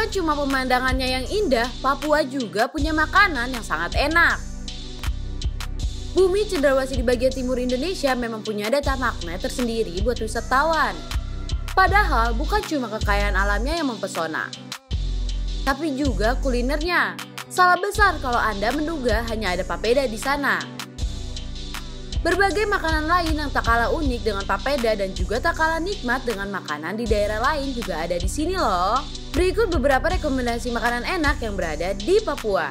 Bukan cuma pemandangannya yang indah, Papua juga punya makanan yang sangat enak. Bumi Cenderawasih di bagian timur Indonesia memang punya data magnet tersendiri buat wisatawan. Padahal bukan cuma kekayaan alamnya yang mempesona, tapi juga kulinernya. Salah besar kalau Anda menduga hanya ada papeda di sana. Berbagai makanan lain yang tak kalah unik dengan papeda dan juga tak kalah nikmat dengan makanan di daerah lain juga ada di sini loh. Berikut beberapa rekomendasi makanan enak yang berada di Papua.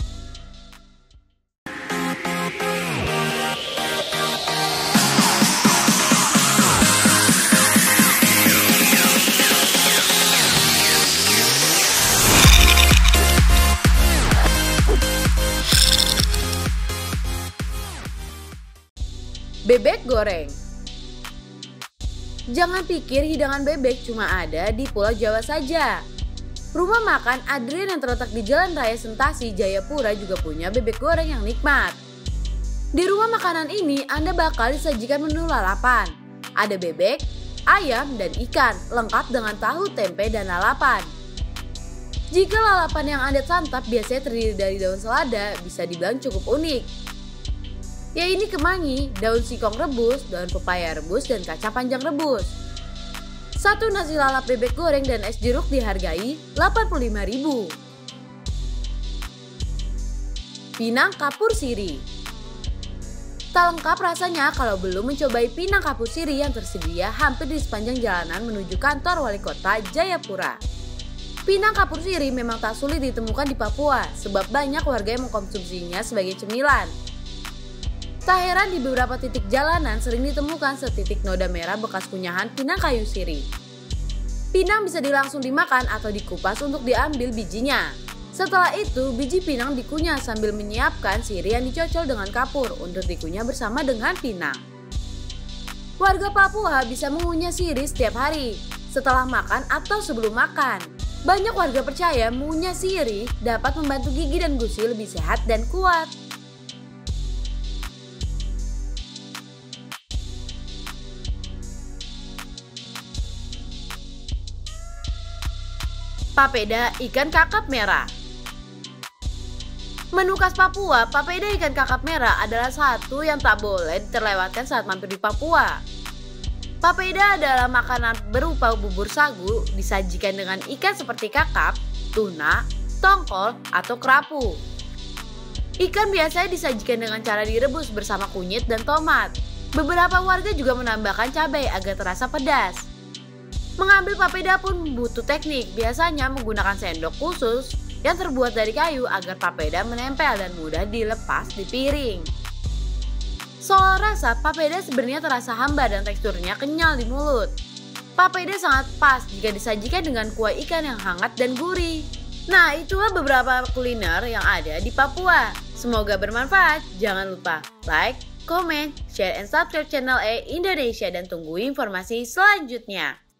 Bebek goreng. Jangan pikir hidangan bebek cuma ada di Pulau Jawa saja. Rumah makan Adrian yang terletak di Jalan Raya Sentasi, Jayapura juga punya bebek goreng yang nikmat. Di rumah makanan ini Anda bakal disajikan menu lalapan. Ada bebek, ayam, dan ikan, lengkap dengan tahu, tempe, dan lalapan. Jika lalapan yang Anda santap biasanya terdiri dari daun selada, bisa dibilang cukup unik. Ya ini kemangi, daun singkong rebus, daun pepaya rebus, dan kacang panjang rebus. Satu nasi lalap bebek goreng dan es jeruk dihargai Rp85.000. Pinang kapur siri. Tak lengkap rasanya kalau belum mencobai pinang kapur siri yang tersedia hampir di sepanjang jalanan menuju kantor wali kota Jayapura. Pinang kapur siri memang tak sulit ditemukan di Papua sebab banyak warga yang mengkonsumsinya sebagai cemilan. Tak heran di beberapa titik jalanan sering ditemukan setitik noda merah bekas kunyahan pinang kayu siri. Pinang bisa langsung dimakan atau dikupas untuk diambil bijinya. Setelah itu, biji pinang dikunyah sambil menyiapkan siri yang dicocol dengan kapur untuk dikunyah bersama dengan pinang. Warga Papua bisa mengunyah siri setiap hari, setelah makan atau sebelum makan. Banyak warga percaya mengunyah siri dapat membantu gigi dan gusi lebih sehat dan kuat. Papeda ikan kakap merah. Menu khas Papua, papeda ikan kakap merah adalah satu yang tak boleh terlewatkan saat mampir di Papua. Papeda adalah makanan berupa bubur sagu disajikan dengan ikan seperti kakap, tuna, tongkol, atau kerapu. Ikan biasanya disajikan dengan cara direbus bersama kunyit dan tomat. Beberapa warga juga menambahkan cabai agar terasa pedas. Mengambil papeda pun butuh teknik, biasanya menggunakan sendok khusus yang terbuat dari kayu agar papeda menempel dan mudah dilepas di piring. Soal rasa, papeda sebenarnya terasa hambar dan teksturnya kenyal di mulut. Papeda sangat pas jika disajikan dengan kuah ikan yang hangat dan gurih. Nah, itulah beberapa kuliner yang ada di Papua. Semoga bermanfaat. Jangan lupa like, comment, share, and subscribe channel Indonesia dan tunggu informasi selanjutnya.